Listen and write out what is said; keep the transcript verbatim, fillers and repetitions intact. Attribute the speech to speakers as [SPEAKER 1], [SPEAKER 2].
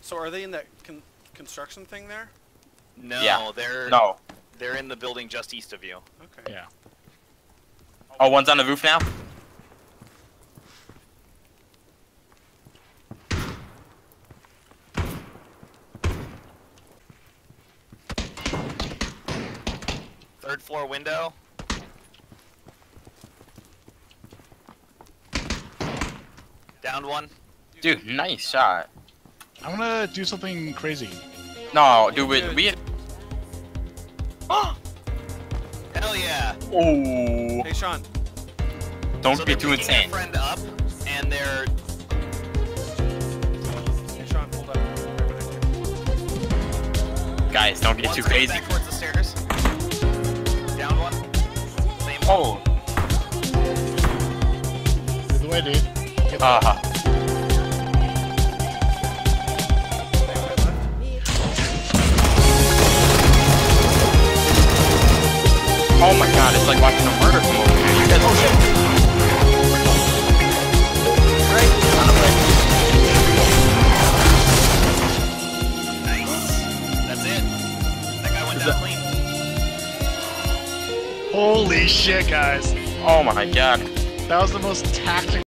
[SPEAKER 1] So are they in that con construction thing there?
[SPEAKER 2] No,
[SPEAKER 3] Yeah.
[SPEAKER 2] they're
[SPEAKER 3] No.
[SPEAKER 2] they're in the building just east of you.
[SPEAKER 1] Okay.
[SPEAKER 4] Yeah.
[SPEAKER 3] Oh, one's on the roof now?
[SPEAKER 2] Third floor window. Downed one.
[SPEAKER 3] Dude, nice shot.
[SPEAKER 4] I'm gonna do something crazy.
[SPEAKER 3] No, dude, we... we
[SPEAKER 2] Hell yeah!
[SPEAKER 3] oh.
[SPEAKER 1] Hey, Sean.
[SPEAKER 3] Don't
[SPEAKER 2] so
[SPEAKER 3] be
[SPEAKER 2] they're
[SPEAKER 3] too
[SPEAKER 2] picking their
[SPEAKER 3] insane.
[SPEAKER 2] friend up, and they're
[SPEAKER 1] Hey, Sean, hold up.
[SPEAKER 3] Guys, don't get
[SPEAKER 2] one's
[SPEAKER 3] too
[SPEAKER 2] going
[SPEAKER 3] crazy.
[SPEAKER 2] back towards the stairs. Down one. Same one.
[SPEAKER 3] Oh.
[SPEAKER 4] Either way, dude. Get
[SPEAKER 3] Uh huh. Oh my god, it's like watching a murder film over here. You guys are shit. Right? On the way.
[SPEAKER 2] Nice. That's it. That guy went
[SPEAKER 3] Is
[SPEAKER 2] down
[SPEAKER 3] that-
[SPEAKER 2] clean.
[SPEAKER 4] Holy shit, guys.
[SPEAKER 3] Oh my god.
[SPEAKER 4] That was the most tactical.